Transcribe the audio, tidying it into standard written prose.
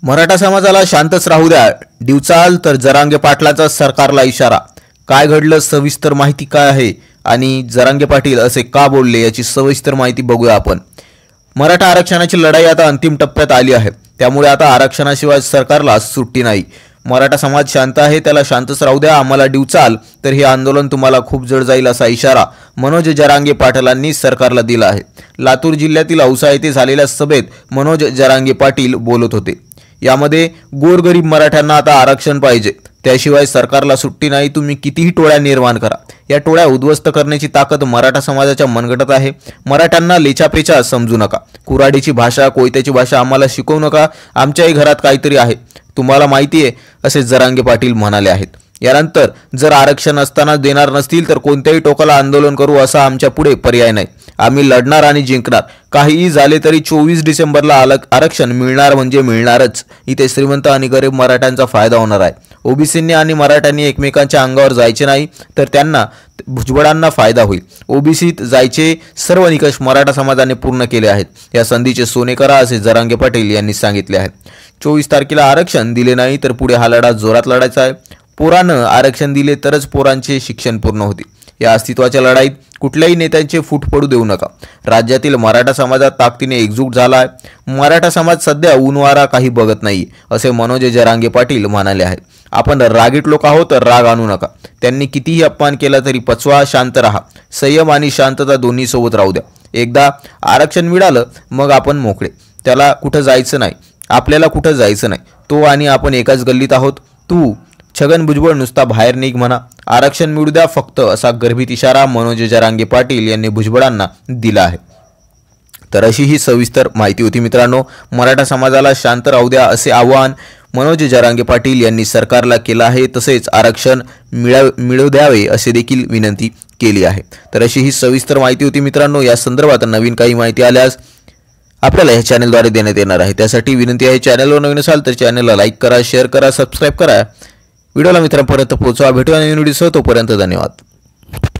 मराठा समाजाला शांतच राहू द्या, डिवचाल तर जरांगे पाटलाचा सरकारला इशारा। काय घडलं, सविस्तर माहिती काय आहे आणि जरांगे पाटील असे का बोलले याची सविस्तर माहिती बघूया आपण। मराठा आरक्षणाची लढाई आता अंतिम टप्प्यात आली आहे, त्यामुळे आता आरक्षणाशिवाय सरकारला सुट्टी नाही। मराठा समाज शांत आहे, त्याला शांतच राहू द्या, आम्हाला डिवचाल तर हे आंदोलन तुम्हाला खूप जड जाईल असा इशारा मनोज जरांगे पाटलांनी सरकारला दिला आहे। लातूर जिल्ह्यातील औसा येथे झालेल्या सभेत मनोज जरांगे पाटील बोलत होते। यामध्ये गोरगरीब मराठ्यांना आता आरक्षण पाहिजे, त्याशिवाय सरकारला सुट्टी नाही। तुम्ही कितीही टोळ्या निर्माण करा, या टोळ्या उद्ध्वस्त करण्याची ताकद मराठा समाजाच्या मनगटात आहे। मराठ्यांना लेचापेचा समजू नका, कुराडीची भाषा, कोयत्याची भाषा आम्हाला शिकवू नका, आमच्याही घरात काहीतरी आहे, तुम्हाला माहिती आहे, असे जरांगे पाटील म्हणाले आहेत। यानंतर जर आरक्षण असताना देणार नसतील तर कोणत्याही टोकाला आंदोलन करू, असा आमच्या पुढे पर्याय नाही। आम्ही लढणार आणि जिंकणार, काहीही झाले तरी 24 डिसेंबरला आरक्षण मिळणार म्हणजे मिळणारच। इथे श्रीमंत आणि गरीब मराठ्यांचा फायदा होणार आहे। ओबीसींनी आणि मराठ्यांनी एकमेकांच्या अंगावर जायचे नाही, तर त्यांना भुजबळांना फायदा होईल। ओबीसीत जायचे सर्व निकष मराठा समाजाने पूर्ण केले आहेत, या संधीचे सोने करा, असे जरांगे पाटील यांनी सांगितले आहे। 24 तारखेला आरक्षण दिले नाही तर पुढे हा लढा जोरात लढायचा आहे। पोरानं आरक्षण दिले तरच पोरांचे शिक्षण पूर्ण होते। या अस्तित्वाच्या लढाईत कुठल्याही नेत्यांचे फूट पडू देऊ नका। राज्यातील मराठा समाजात ताकदीने एकजूट झाला आहे। मराठा समाज सध्या ऊनवारा काही बघत नाही, असे मनोज जरांगे पाटील म्हणाले आहेत। आपण रागीट लोक आहोत, तर राग आणू नका। त्यांनी कितीही अपमान केला तरी पचवा, शांत राहा, संयम आणि शांतता दोन्ही सोबत राहू द्या। एकदा आरक्षण मिळालं मग आपण मोकळे, त्याला कुठं जायचं नाही, आपल्याला कुठं जायचं नाही, तो आणि आपण एकाच गल्लीत आहोत। तू छगन भुजबळ नुसता बाहेर निघ म्हणा, आरक्षण मिळू द्या फक्त, असा गर्भित इशारा मनोज जरांगे पाटील यांनी भुजबळांना दिला आहे। तर अशी ही सविस्तर माहिती होती मित्रांनो। मराठा समाजाला शांत राहू द्या असे आवाहन मनोज जरांगे पाटील यांनी सरकारला केलं आहे, तसेच आरक्षण मिळू द्यावे असे देखील विनंती केली आहे। तर अशी ही सविस्तर माहिती होती मित्रांनो। या संदर्भात नवीन काही माहिती आल्यास आपल्याला या चॅनलद्वारे देण्यात येणार आहे, त्यासाठी विनंती आहे, चॅनलवर नवीन असाल तर चॅनलला लाईक करा, शेअर करा, सबस्क्राईब करा, व्हिडिओला मित्रांपर्यंत पोहोचवा। भेटूया नवीन व्हिडिओसह, तोपर्यंत धन्यवाद।